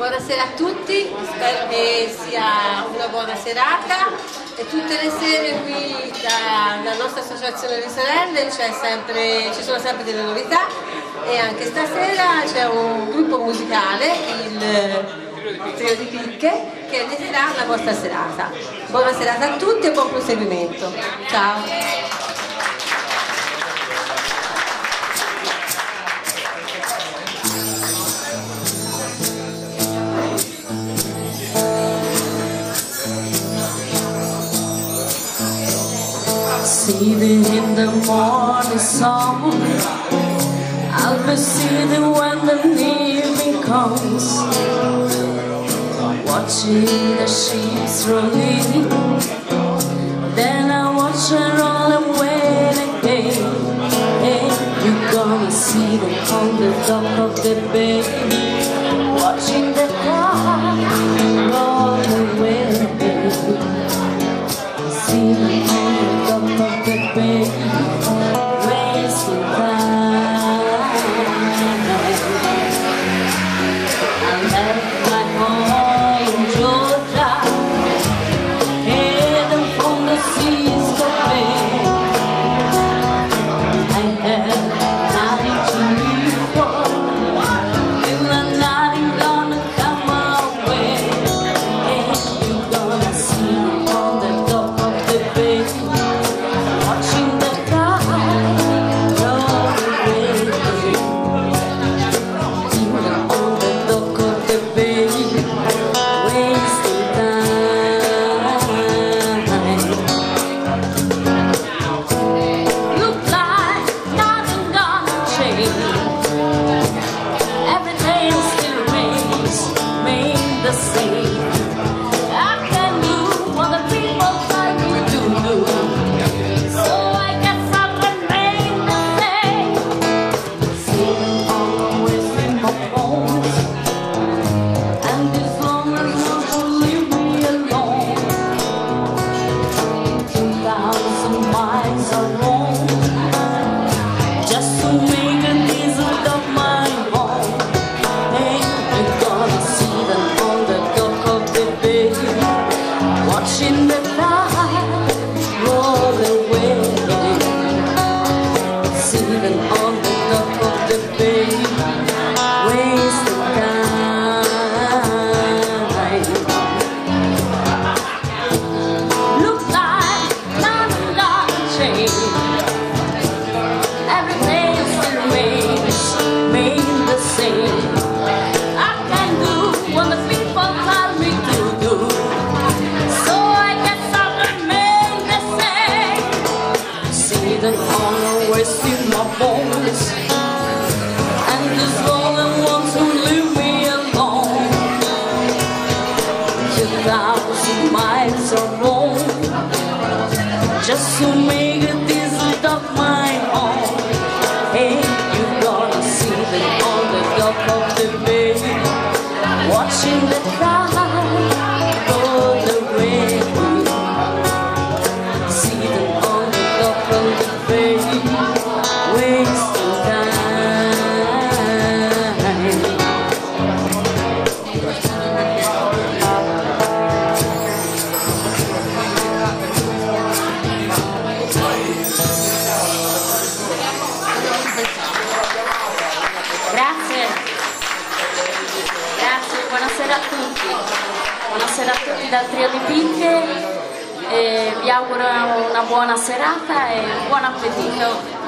Buonasera a tutti, spero che sia una buona serata e tutte le sere qui dalla nostra associazione di sorelle ci sono sempre delle novità e anche stasera c'è un gruppo musicale, il Trio di Picche, che dedicherà la vostra serata. Buona serata a tutti e buon proseguimento. Ciao! Seated in the morning sun, I'll be seated when the evening comes, watching the sheep roll in. Then I watch her roll away again. Hey, you're gonna see them on the dock of the bay, watching the tide roll away. See them on the dock of the bay, wasting time. I left my home in Georgia, heading from the seas to bay. I had nothing to live for, and nothing gonna come my way. And you're gonna see me on the dock of the bay, watching the tide roll away. Even on the dock of the bay, wasting time. Look like nothing gonna change. Every day still remain the same. I can do what the people tell me to do, so I guess I'll remain the same. Sitting always in my bones, and as long as you will leave me alone, 2,000 miles are wrong, just to make a desert of my home. Hey, you're gonna see them on the dock of the bay, watching the tide roll away. See them on the dock of the bay, wasting time. Look like nothing gonna change. Every day still remain the same. I can do what the people tell me to do, so I guess I'll remain the same. See them always in my bones, and there's all the ones who leave me alone. 2,000 miles are wrong, just to make a desert of my own. Hey, you're gonna see them on the dock of the bay, watching the tide roll away. See them on the dock of the bay, wasting time. Grazie, grazie, buonasera a tutti. Buonasera a tutti dal Trio di Picche, vi auguro una buona serata e buon appetito.